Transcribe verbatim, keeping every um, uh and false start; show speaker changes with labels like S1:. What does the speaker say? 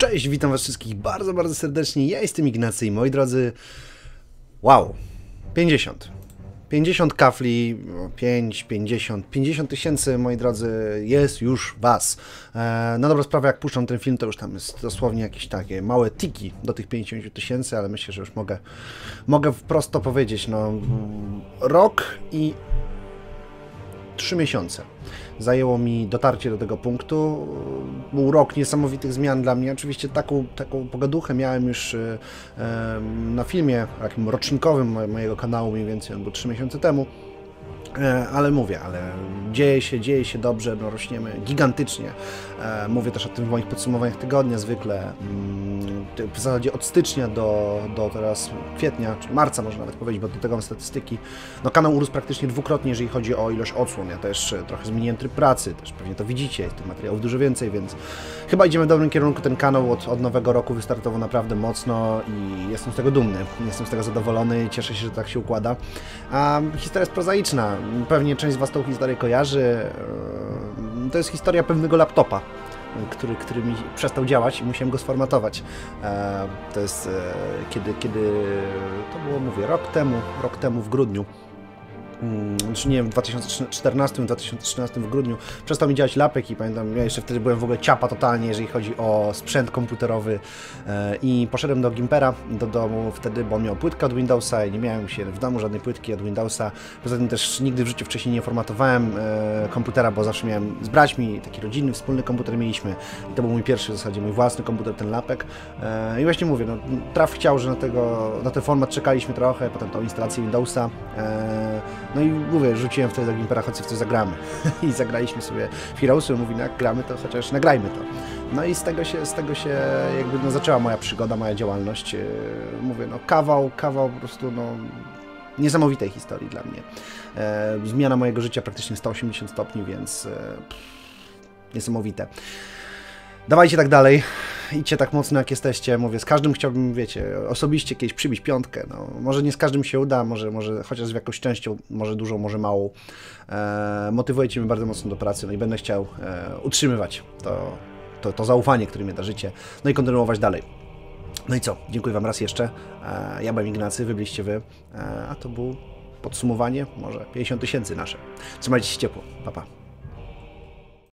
S1: Cześć, witam was wszystkich bardzo, bardzo serdecznie. Ja jestem Ignacy i moi drodzy, wow, pięćdziesiąt. pięćdziesiąt kafli, pięć, pięćdziesiąt, pięćdziesiąt tysięcy, moi drodzy, jest już was. E, na dobrą sprawę, jak puszczam ten film, to już tam jest dosłownie jakieś takie małe tiki do tych pięćdziesięciu tysięcy, ale myślę, że już mogę, mogę wprost to powiedzieć, no, rok i trzy miesiące. Zajęło mi dotarcie do tego punktu. Był rok niesamowitych zmian dla mnie. Oczywiście taką, taką pogaduchę miałem już e, na filmie takim rocznikowym mojego kanału, mniej więcej on był trzy miesiące temu. E, ale mówię, ale dzieje się, dzieje się dobrze, no rośniemy gigantycznie. E, mówię też o tym w moich podsumowaniach tygodnia zwykle. Mm, w zasadzie od stycznia do, do teraz kwietnia, czy marca można nawet powiedzieć, bo do tego mam statystyki. No kanał urósł praktycznie dwukrotnie, jeżeli chodzi o ilość odsłon. Ja też trochę zmieniłem tryb pracy, też pewnie to widzicie, jest tych materiałów dużo więcej, więc chyba idziemy w dobrym kierunku. Ten kanał od, od nowego roku wystartował naprawdę mocno i jestem z tego dumny. Jestem z tego zadowolony i cieszę się, że tak się układa. A historia jest prozaiczna. Pewnie część z was tą historię kojarzy. To jest historia pewnego laptopa, który, który mi przestał działać i musiałem go sformatować. To jest kiedy, kiedy to było, mówię, rok temu, rok temu w grudniu. Znaczy nie wiem, w dwa tysiące czternastym, dwa tysiące trzynastym w grudniu przestał mi działać lapek i pamiętam, ja jeszcze wtedy byłem w ogóle ciapa totalnie, jeżeli chodzi o sprzęt komputerowy i poszedłem do Gimpera, do domu wtedy, bo on miał płytkę od Windowsa i nie miałem się w domu żadnej płytki od Windowsa. Poza tym też nigdy w życiu wcześniej nie formatowałem komputera, bo zawsze miałem z braćmi taki rodzinny, wspólny komputer mieliśmy i to był mój pierwszy w zasadzie, mój własny komputer, ten lapek. I właśnie mówię, no, traf chciał, że na, tego, na ten format czekaliśmy trochę, potem tą instalację Windowsa. No i mówię, rzuciłem wtedy do Gimpera, chodź w coś zagramy. I zagraliśmy sobie Heroesy, mówi, no jak gramy, to chociaż nagrajmy to. No i z tego się, z tego się jakby no, zaczęła moja przygoda, moja działalność. Mówię, no kawał, kawał po prostu no, niesamowitej historii dla mnie. E, zmiana mojego życia praktycznie sto osiemdziesiąt stopni, więc e, pff, niesamowite. Dawajcie tak dalej, idźcie tak mocno jak jesteście, mówię, z każdym chciałbym, wiecie, osobiście kiedyś przybić piątkę, no, może nie z każdym się uda, może, może chociaż z jakąś częścią, może dużą, może małą, e, motywujecie mnie bardzo mocno do pracy, no i będę chciał e, utrzymywać to, to, to zaufanie, które mnie darzycie, no i kontynuować dalej. No i co, dziękuję wam raz jeszcze, e, ja byłem Ignacy, wy byliście wy, e, a to było podsumowanie, może pięćdziesiąt tysięcy nasze. Trzymajcie się ciepło, pa pa.